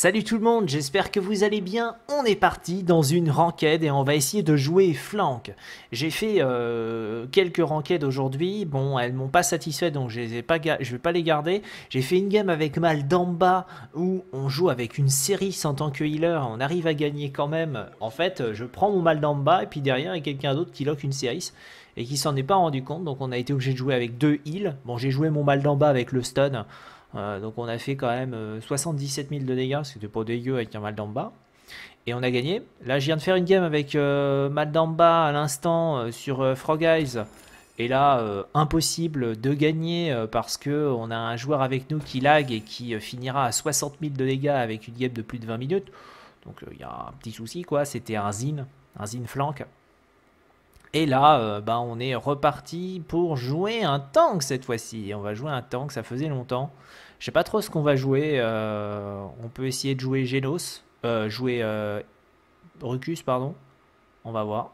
Salut tout le monde, j'espère que vous allez bien. On est parti dans une ranked et on va essayer de jouer flank. J'ai fait quelques ranked aujourd'hui. Bon, elles m'ont pas satisfait donc je vais pas les garder. J'ai fait une game avec Maldamba où on joue avec une Seris en tant que healer. On arrive à gagner quand même. En fait, je prends mon Maldamba et puis derrière il y a quelqu'un d'autre qui lock une Seris et qui s'en est pas rendu compte. Donc on a été obligé de jouer avec deux heals. Bon, j'ai joué mon Maldamba avec le stun. Donc on a fait quand même 77 000 de dégâts, c'était pas dégueu avec un Maldamba. Et on a gagné. Là je viens de faire une game avec Maldamba à l'instant sur Frog Eyes. Et là, impossible de gagner parce qu'on a un joueur avec nous qui lag et qui finira à 60 000 de dégâts avec une game de plus de 20 minutes. Donc il y a un petit souci quoi, c'était un Zin flank. Et là, on est reparti pour jouer un tank cette fois-ci. On va jouer un tank, ça faisait longtemps. Je sais pas trop ce qu'on va jouer. On peut essayer de jouer Genos. Jouer Rucus, pardon. On va voir.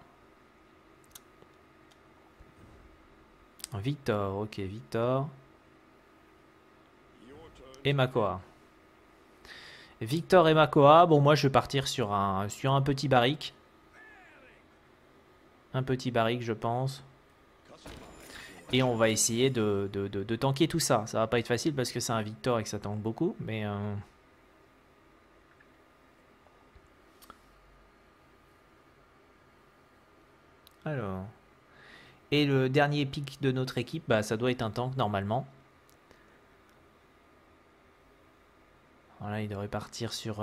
Victor, ok, Victor. Et Makoa. Victor et Makoa. Bon, moi, je vais partir sur un petit barrique. Un petit barrique, je pense. Et on va essayer de tanker tout ça. Ça va pas être facile parce que c'est un Victor et que ça tank beaucoup. Mais alors. Et le dernier pick de notre équipe, bah, ça doit être un tank normalement. Voilà, il devrait partir sur...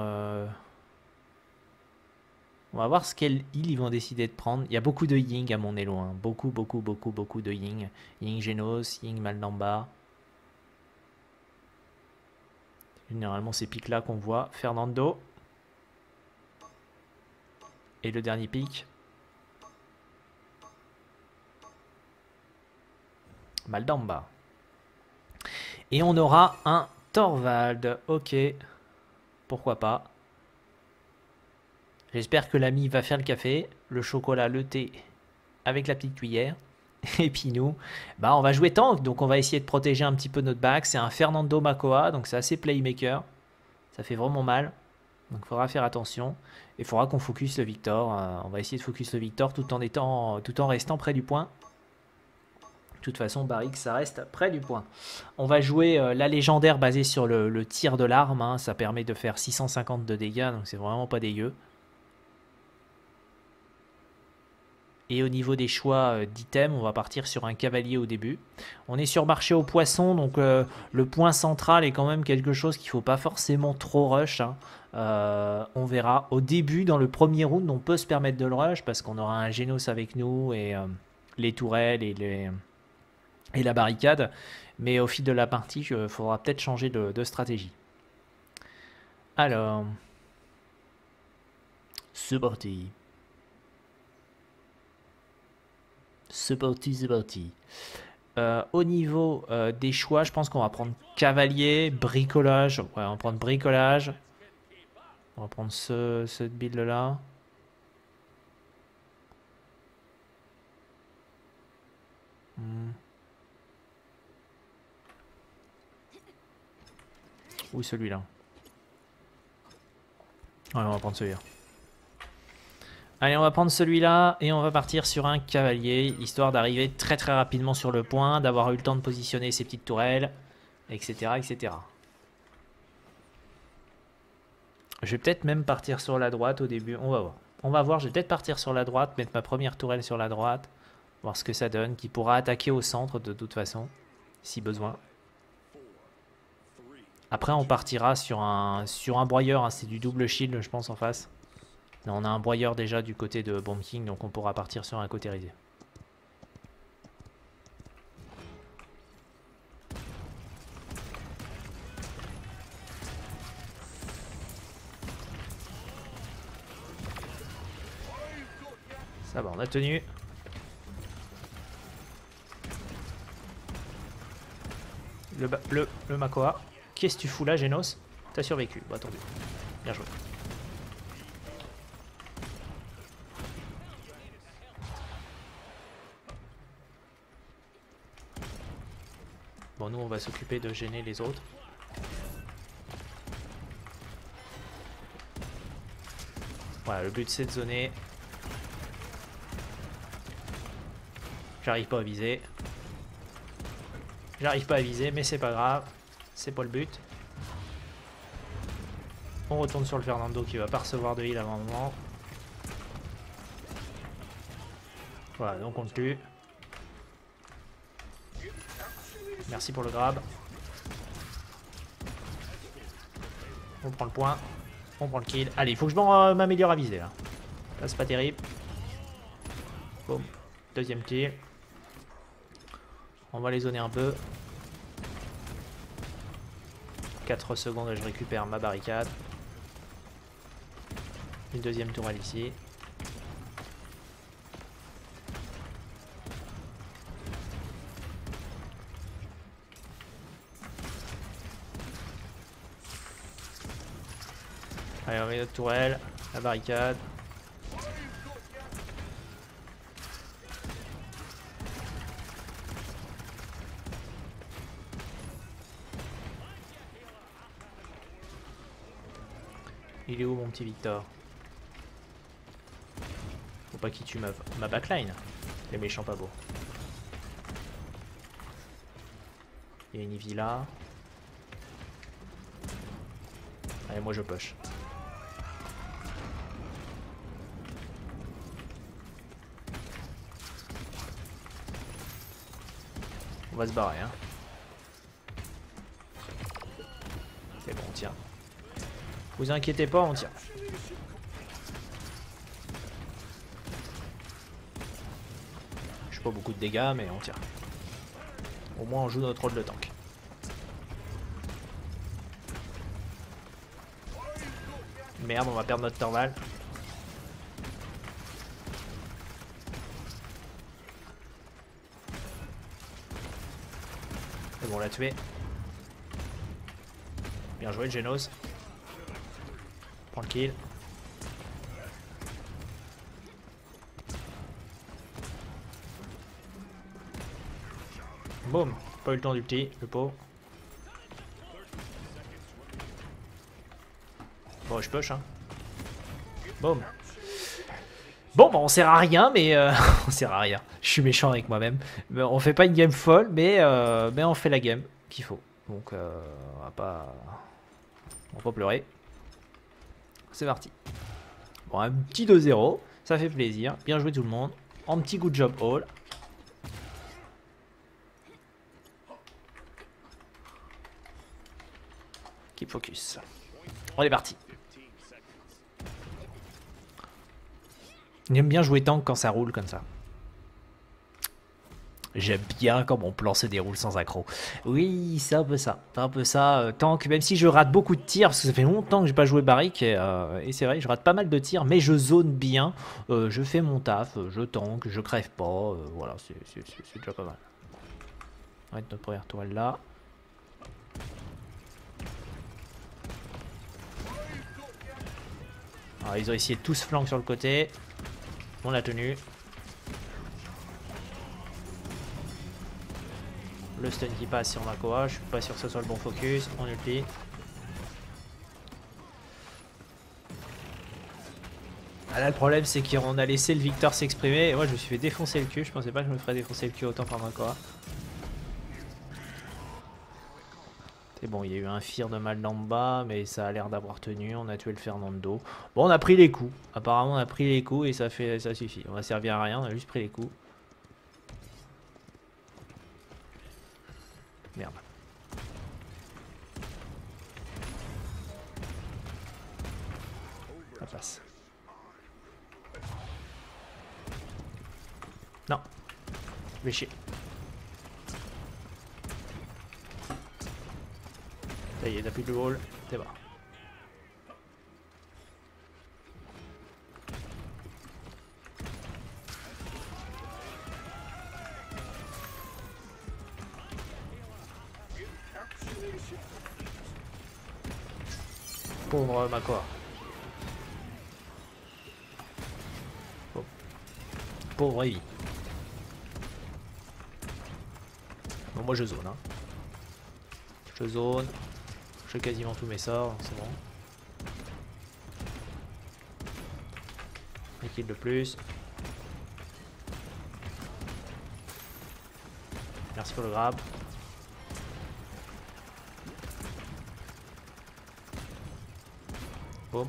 On va voir quel heal ils vont décider de prendre. Il y a beaucoup de Ying à mon elo. Hein. Beaucoup de Ying. Ying Genos, Ying Maldamba. Généralement, ces pics là qu'on voit. Fernando. Et le dernier pic. Maldamba. Et on aura un Torvald. Ok. Pourquoi pas. J'espère que l'ami va faire le café, le chocolat, le thé avec la petite cuillère. Et puis nous, on va jouer tank. Donc on va essayer de protéger un petit peu notre back. C'est un Fernando Makoa, donc c'est assez playmaker. Ça fait vraiment mal. Donc il faudra faire attention. Il faudra qu'on focus le Victor. On va essayer de focus le Victor tout en restant près du point. De toute façon, Barrick, ça reste près du point. On va jouer la légendaire basée sur le tir de l'arme. Hein. Ça permet de faire 650 de dégâts, donc c'est vraiment pas dégueu. Et au niveau des choix d'items, on va partir sur un cavalier au début. On est sur marché aux poissons, donc le point central est quand même quelque chose qu'il ne faut pas forcément trop rush. Hein. On verra. Au début, dans le premier round, on peut se permettre de le rush parce qu'on aura un Genos avec nous et les tourelles et la barricade. Mais au fil de la partie, il faudra peut-être changer de stratégie. Alors, c'est parti. C'est parti. Au niveau des choix, je pense qu'on va prendre cavalier, bricolage. Ouais, on va prendre bricolage. On va prendre ce build là. Oui, celui-là. Ouais, on va prendre celui-là. Allez, on va prendre celui-là et on va partir sur un cavalier, histoire d'arriver très rapidement sur le point, d'avoir eu le temps de positionner ses petites tourelles, etc. etc. Je vais peut-être même partir sur la droite au début, on va voir. On va voir, je vais peut-être partir sur la droite, mettre ma première tourelle sur la droite, voir ce que ça donne, qui pourra attaquer au centre de toute façon, si besoin. Après, on partira sur un broyeur, hein, c'est du double shield, je pense, en face. Là, on a un broyeur déjà du côté de Bomb King, donc on pourra partir sur un côté risé. Ça va, on a tenu. Le Makoa. Qu'est-ce que tu fous là, Genos? T'as survécu. Bon, attendez. Bien joué. Bon, nous, on va s'occuper de gêner les autres. Voilà, le but c'est de zoner. J'arrive pas à viser. J'arrive pas à viser, mais c'est pas grave. C'est pas le but. On retourne sur le Fernando qui va pas recevoir de heal avant un moment. Voilà, donc on tue. Merci pour le grab. On prend le point. On prend le kill. Allez, il faut que je m'améliore à viser là. Là, c'est pas terrible. Boum. Deuxième kill. On va les zoner un peu. 4 secondes et je récupère ma barricade. Une deuxième tourelle ici. Allez, on met notre tourelle, la barricade. Il est où mon petit Victor? Faut pas qu'il tue ma backline. Les méchants pas beaux. Il y a une Ivy là. Allez, moi je push. On va se barrer, hein. C'est bon, on tient. Vous inquiétez pas, on tient. Je fais pas beaucoup de dégâts, mais on tient. Au moins, on joue notre rôle de tank. Merde, on va perdre notre Torval. C'est bon, on l'a tué. Bien joué, Genos. Prends le kill. Boum. Pas eu le temps du petit, le pauvre. Bon, je push, hein. Boum. Bon, bah, on sert à rien, mais on sert à rien. Je suis méchant avec moi-même. On fait pas une game folle, mais on fait la game qu'il faut. Donc, on va pas pleurer. C'est parti. Bon, un petit 2-0, ça fait plaisir. Bien joué tout le monde. En petit good job all. Keep focus. On est parti. J'aime bien jouer tank quand ça roule comme ça. J'aime bien quand mon plan se déroule sans accro. Oui, c'est un peu ça. C'est un peu ça. Tank, même si je rate beaucoup de tirs, parce que ça fait longtemps que j'ai pas joué Barrick, et c'est vrai, je rate pas mal de tirs, mais je zone bien. Je fais mon taf, je tank, je crève pas. Voilà, c'est déjà pas mal. On va mettre notre première toile là. Alors, ils ont essayé de tous flanquer sur le côté. On l'a tenu. Le stun qui passe sur Makoa, je suis pas sûr que ce soit le bon focus, on ulti. Ah là le problème c'est qu'on a laissé le Victor s'exprimer et moi je me suis fait défoncer le cul, je pensais pas que je me ferais défoncer le cul autant par Makoa. C'est bon, il y a eu un fear de mal d'en bas mais ça a l'air d'avoir tenu, on a tué le Fernando. Bon on a pris les coups, apparemment on a pris les coups et ça suffit, on va servir à rien, on a juste pris les coups. Merde. Ça passe. Non. Je vais chier. Ça y est, t'as plus de wall. T'es bas. Pauvre Makoa. Pauvre Evie. Bon, moi je zone. Hein. Je zone. Je fais quasiment tous mes sorts, c'est bon. Un kill de plus. Merci pour le grab. Boum.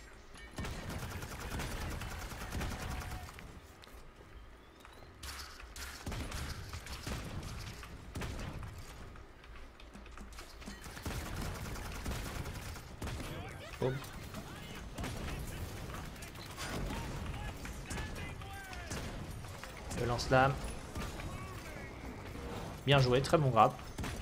Boum. Le lance-flamme. Bien joué, très bon grab.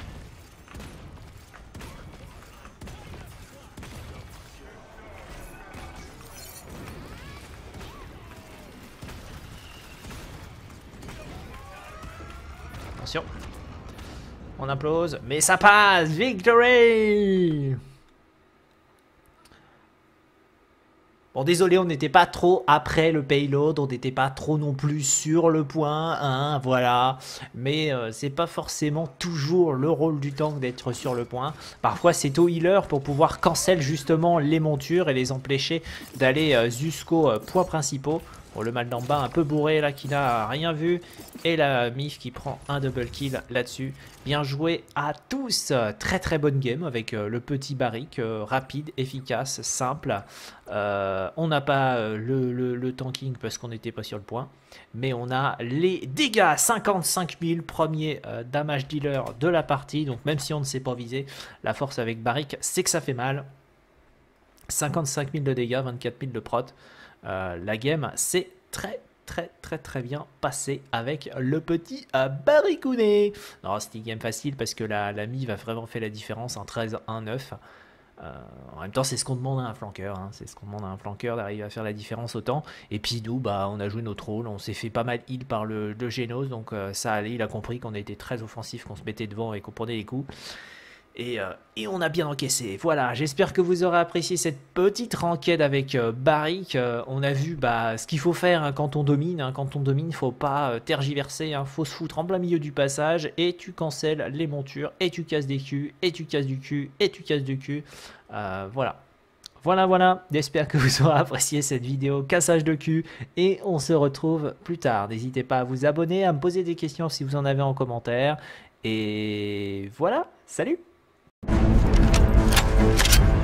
Attention. On implose, mais ça passe. Victory! Bon, désolé, on n'était pas trop après le payload, on n'était pas trop non plus sur le point, hein, voilà. Mais c'est pas forcément toujours le rôle du tank d'être sur le point. Parfois, c'est au healer pour pouvoir cancel justement les montures et les empêcher d'aller jusqu'aux points principaux. Bon, le mal d'en bas un peu bourré là qui n'a rien vu. Et la Mif qui prend un double kill là-dessus. Bien joué à tous. Très très bonne game avec le petit barrique. Rapide, efficace, simple. On n'a pas le tanking parce qu'on n'était pas sur le point. Mais on a les dégâts. 55 000 premier damage dealer de la partie. Donc même si on ne s'est pas visé, la force avec barrique, c'est que ça fait mal. 55 000 de dégâts, 24 000 de prot. La game c'est très bien passé avec le petit barricounet. Non, c'était une game facile parce que la Miv a vraiment fait la différence en 13-1-9. En même temps, c'est ce qu'on demande à un flanqueur, hein. C'est ce qu'on demande à un flanqueur d'arriver à faire la différence autant. Et puis nous, bah, on a joué notre rôle, on s'est fait pas mal heal par le Genos, donc ça allait. Il a compris qu'on était très offensif, qu'on se mettait devant et qu'on prenait les coups. Et on a bien encaissé. Voilà, j'espère que vous aurez apprécié cette petite ranked avec Barrick. On a vu ce qu'il faut faire hein, quand on domine. Hein. Quand on domine, il ne faut pas tergiverser. Hein. Faut se foutre en plein milieu du passage et tu cancelles les montures et tu casses des culs et tu casses du cul et tu casses du cul. Voilà. Voilà. J'espère que vous aurez apprécié cette vidéo cassage de cul et on se retrouve plus tard. N'hésitez pas à vous abonner, à me poser des questions si vous en avez en commentaire. Et voilà, salut!